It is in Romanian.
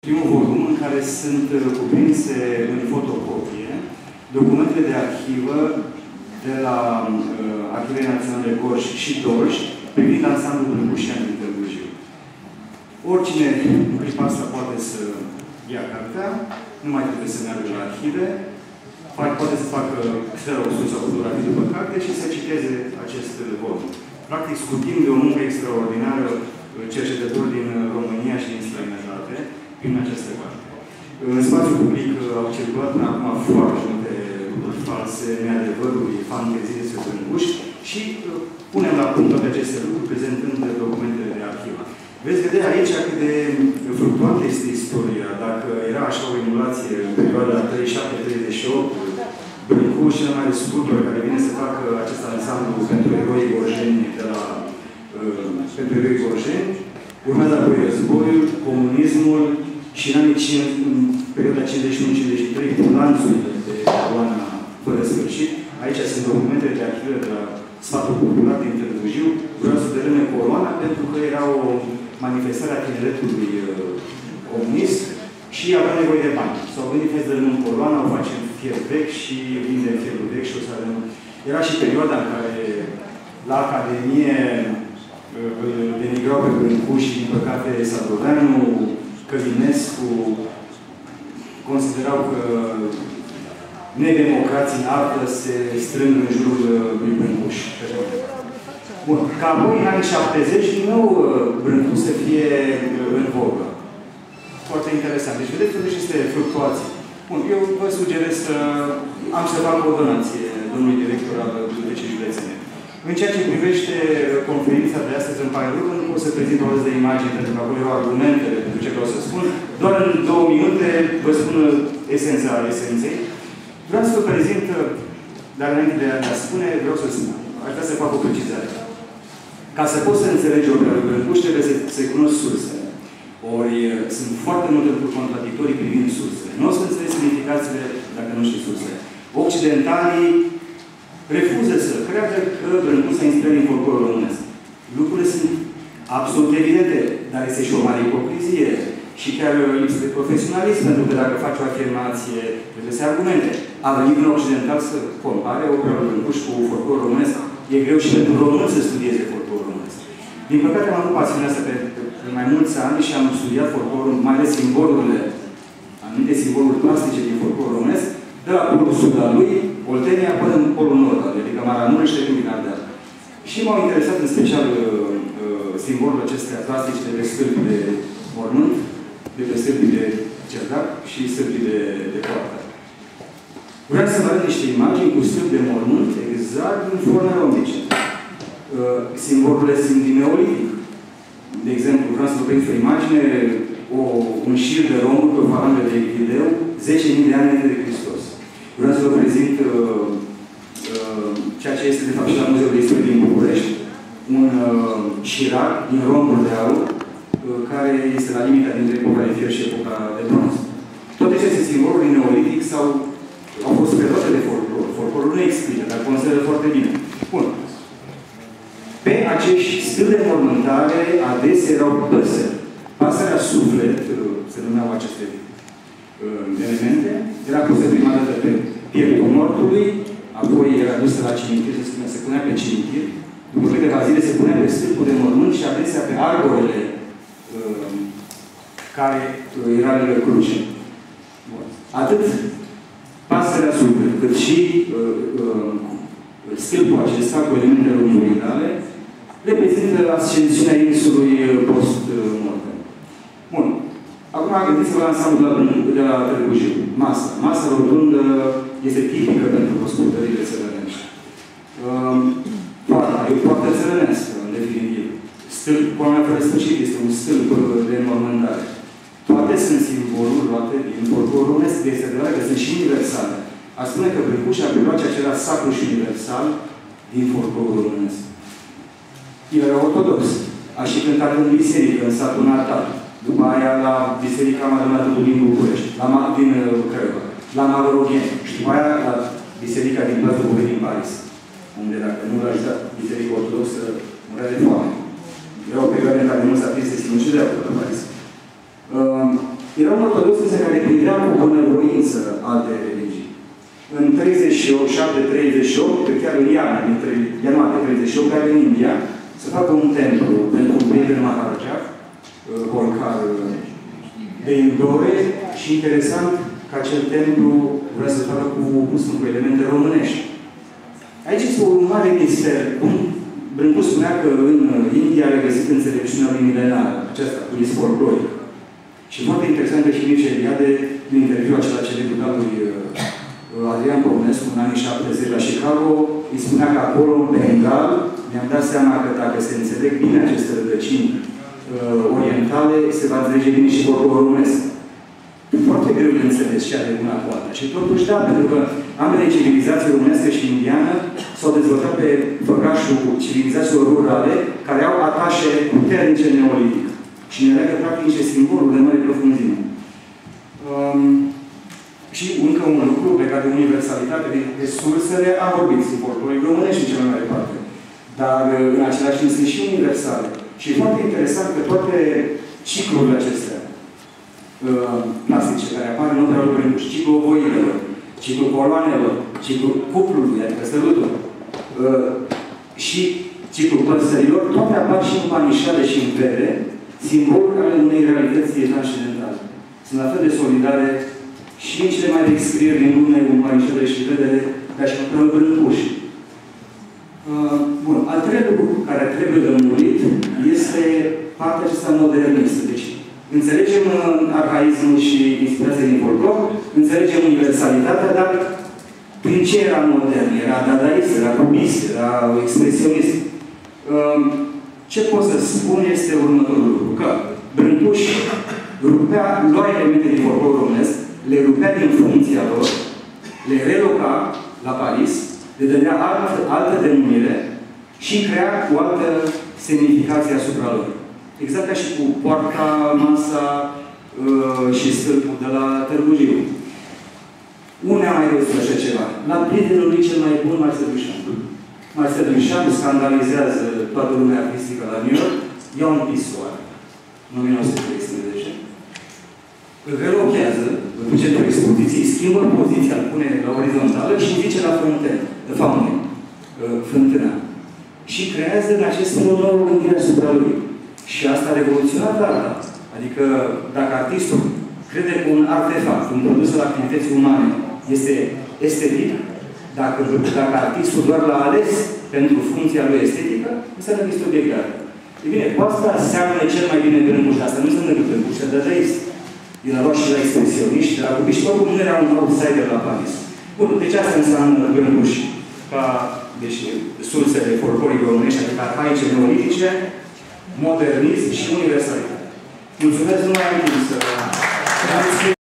Primul volum în care sunt cuprinse în fotocopie documentele de arhivă de la Arhivele Naționale Gorj și Dolj privind ansamblul Brâncușean din Târgu Jiu. Oricine în clipa asta poate să ia cartea, nu mai trebuie să meargă la arhive, poate să facă xeroxuri sau fotografii după carte și să citeze acest volum. Practic, scutim de o muncă extraordinară cercetători din România și din străinătate prin această carte. În spațiul public au circulat până acum foarte multe lucruri false, neadevăruri, fantezii despre Brâncuși și punem la punct toate aceste lucruri prezentând documentele de arhivă. Veți vedea aici cât de fluctuantă este istoria. Dacă era așa o emulație în perioada 37-38, Brâncuși, cel mai sculptor care vine să facă acest ansamblu pentru eroi gorjeni de la pentru eroi gorjeni, urmează apoi războiul, comunismul și în anii în perioada 51-53 cu lanțurile de coloana fără sfârșit. Aici sunt documentele de arhivă de la Sfatul Popular din Târgu Jiu. Vreau să dărâme coloana pentru că era o manifestare a tineretului comunist și avea nevoie de bani. S-au gândit să dărâmăm coloana, o facem fier vechi și vindem fierul vechi și o să avem... Era și perioada în care la Academie denigrau pe Brâncuși și, din păcate, Sadoveanu, Călinescu, considerau că nedemocrații în artă se strâng în jurul lui Brâncuși. Bun. Ca apoi, în anii 70, din nou, Brâncuși să fie în vogă. Foarte interesant. Deci, vedeți totuși este fluctuație. Bun. Eu vă sugerez să am să fac o donație domnului director al Bibliotecii Județene. În ceea ce privește conferința de astăzi, în pare rău, nu pot să prezint o de imagini, pentru că acolo au argumentele pentru ce vreau să spun. Doar în 2 minute vă spun esența esenței. Vreau să vă prezint, dar înainte de a spune, vreau să spun. Aș vrea să fac o precizare. Ca să poți să înțelegi opera lui Brâncuși, trebuie să-i cunoști sursele. Ori sunt foarte multe lucruri contradictorii privind sursele. Nu o să înțelegi semnificațiile dacă nu știi sursele. Occidentalii refuză să creadă că Brâncuși s-a inspirat din folclorul românesc. Lucrurile sunt absolut evidente, dar este și o mare ipocrizie și chiar lipsă de profesionalism, pentru că dacă faci o afirmație, trebuie să ai argumente. A venit un occidental să compare opera lui Brâncuși cu folclorul românesc. E greu și pentru român să studieze folclorul românesc. Din păcate, am avut pasiunea asta pe mai mulți ani și am studiat folclorul, mai ales simbolurile, anumite simboluri plastice din folclorul românesc, de la polul sud al lui, Oltenia, până în polul nord, adică Maramureș și din Ardeal. Și m-au interesat în special simbolurile acestea plastice de pe stâlpii de mormânt, de pe stâlpii de cerdac și stâlpii de poartă. Vreau să vă arăt niște imagini cu stâlpi de mormânt exact în forme românice. Simbolurile sunt din neolitic. De exemplu, vreau să vă prezint o imagine, un șir de români pe o falange de Evideu, 10.000 de ani înainte de Hristos. Vreau să vă prezint ceea ce este, de fapt, și la Muzeul de Istorie din București, un șirac din rombul de aur, care este la limita dintre epoca de fier și epoca de bronz. Toate aceste simboluri neolitic au fost predate de folclor. Folclorul nu explică, dar consideră foarte bine. Bun. Pe acești stâlpi de mormântare, adesea erau păsări. Pasărea suflet, se numeau aceste elemente, era pusă prima dată pe pieptul mortului, apoi era dusă la cimitir, se punea pe cimitir, după câteva zile se punea pe stâlpul de mormânt și adesea pe arborele care era lângă cruce. Atât pasărea suflet, cât și stâlpul acesta cu elemente luminoidale reprezintă ascensiunea insului post-mortem. Bun. Acum gândiți-vă la ansamblul de la Târgu Jiu. Masa. Masa rotundă este tipică pentru gospodările țărănești. Poarta. E o poartă țărănească, în definitiv. Stâlp, coloana fără sfârșit, este un stâlp de înmormântare. Toate sunt simboluri luate din folclorul românesc. Este adevărat că sunt și universale. A spune că Brâncuși a preluat ceea ce era sacru și universal din folclorul românesc. El era ortodox. A și cântat în biserică, în satul natal. După aia la Biserica Madonatului din București, din Craiova, la Mavroghen. Și după aia la Biserica din Plaza București din Paris. Unde, dacă nu l-a ajutat Biserica Ortodoxă, murea de foame. Era o perioadă în care nu s-a prins să sinucidea la Paris. Era un ortodox care privea cu bunăvoință alte religii. În 37-38, chiar în ianuarie 38, care în India, să facă un templu pentru prietenul Maharaja, Holkar de Indore, și interesant că acel templu vrea să facă cu elemente românești. Aici este un mare mister. Brâncu spunea că în India a regăsit înțelepciunea lui milenară, aceasta, cu folcloric. Și foarte interesant că și Mircea Eliade, în interviul acela celebru al lui Adrian Păunescu, în anii 70 la Chicago, îi spunea că acolo, în Bengal, mi-am dat seama că dacă se înțeleg bine aceste rădăcini orientale, se va înțelege bine și folclorul românesc. Foarte greu de înțeles și are una cu alta. Și totuși, da, pentru că ambele civilizații românească și indiană s-au dezvoltat pe făgașul civilizațiilor rurale care au atașe puternice neolitic. Și ne leagă practic niște simboluri de mare profunzime. Și încă un lucru legat de universalitate, de sursele am vorbit, sunt folcloric românești în cea mai mare parte. Dar în același timp sunt și universale. Și e foarte interesant că toate ciclurile acestea clasice care apar în opera lui Brâncuș, ciclul ovoidelor, ciclul coloanelor, ciclul cuplului, adică sărutul, și ciclul păsărilor, toate apar și în panișale și în vere, simboluri ale unei realități transcendentale. Sunt la fel de solidare și în cele mai de scrieri din lume, în panișale și vedere, ca și în Brâncuș. Bun, al treilea lucru care trebuie lămurit este partea aceasta modernistă. Deci, înțelegem arhaismul și inspirația din folclor, înțelegem universalitatea, dar prin ce era modern? Era dadaist, era cubist, era expresionist. Ce pot să spun este următorul lucru. Că Brâncuș lua elemente din folclor românesc, le rupea din funcția lor, le reloca la Paris, le dădea altă denumire și crea cu altă semnificație asupra lor. Exact ca și cu poarta, masa și stâlpul de la Târgu Jiu. Unde a mai văzut așa ceva? La prietenul lui cel mai bun, Marcel Duchamp. Marcel Duchamp scandalizează toată lumea artistică la New York, ia un pisor, în 1913, îl relochează, îl duce într-o expoziție, schimbă poziția, îl pune la orizontală și zice la fântâna. Și creează în acest fel o nouă gândire asupra lui. Și asta a revoluționat arta. Adică, dacă artistul crede că un artefact, un produs al activității umane, este estetic, dacă artistul doar l-a ales pentru funcția lui estetică, înseamnă că este obiect de artă. E bine, cu asta seamănă cel mai bine Brâncuș. Asta nu înseamnă că Brâncuș e dadaist. El a luat și la expresioniști, la cubiști, oricum nu era un outsider la Paris. Bun, deci asta înseamnă Brâncuș ca, deci, sursele folclorice românești, adică arhaice, neolitice, modernism și universalitate. Mulțumesc, nu mai am timp să...